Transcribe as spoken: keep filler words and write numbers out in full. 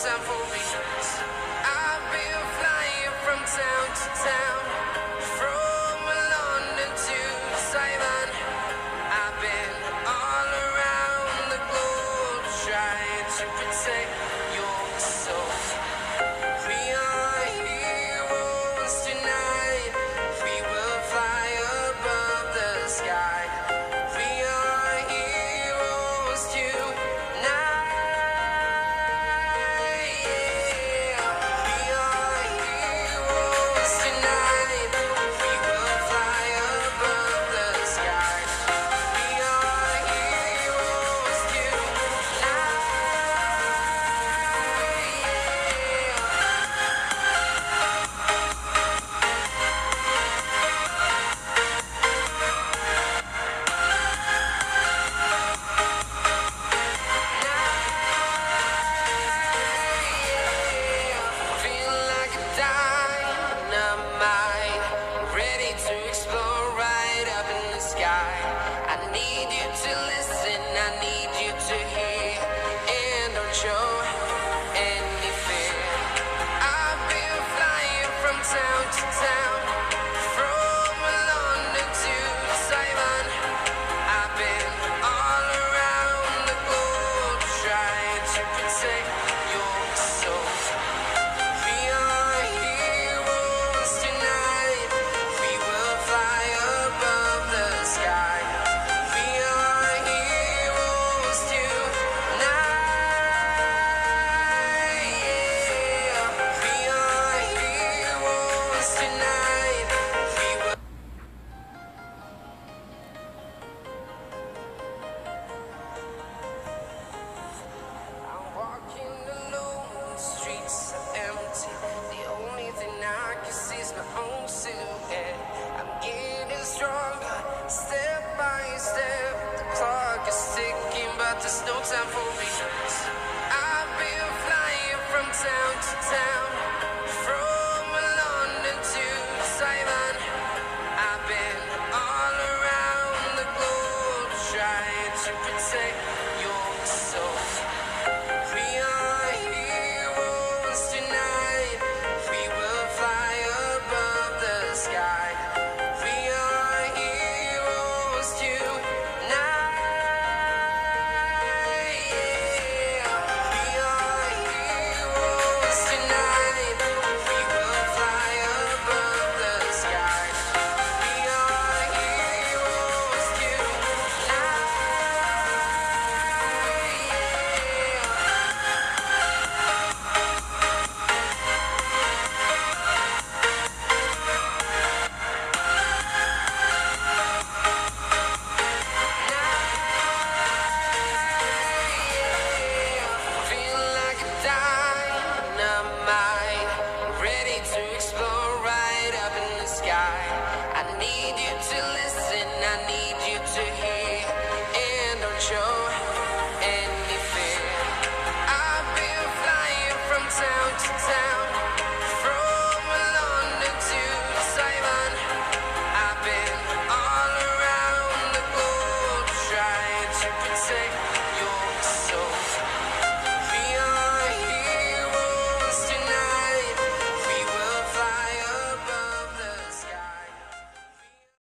time for me. I've been flying from town to town, from London to Taiwan. I've been all around the globe trying to protect your soul. We are heroes tonight. We will fly above the sky. We are heroes tonight. Yeah. We are heroes tonight. We will fly above the sky. We are heroes tonight. Feel like a dynamite, ready to explode right up in the sky. I need you to listen, I need you to hear, and don't show any fear. I've been flying from town to town, from London to Taiwan. I've been all around the globe trying to protect your soul. We are heroes tonight. We will fly above the sky. We are heroes tonight. Yeah. We are heroes tonight. We will. I'm walking alone, the streets are empty. The only thing I can see is my own silhouette. I'm getting stronger, step by step. The clock is ticking, but there's no time for me. I've been flying from town to town, from London to Taiwan. I've been all around the globe trying to protect